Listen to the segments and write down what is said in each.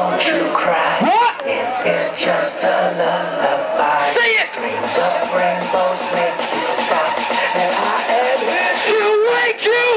Don't you cry. What? It is just a lullaby. Say it! Dreams of rainbows make you stop. And I am here To wake you!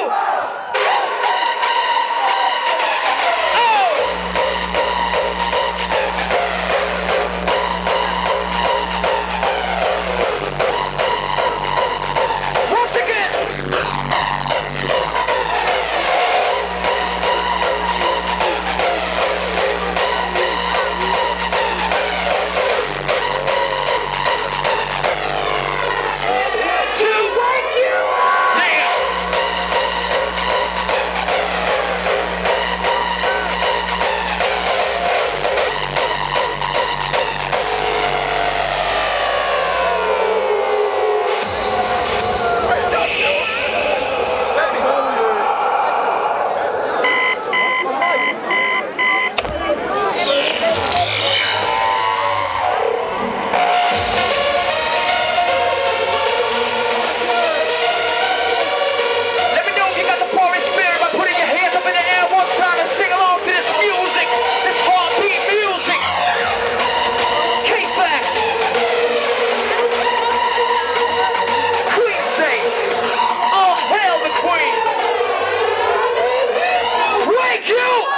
You!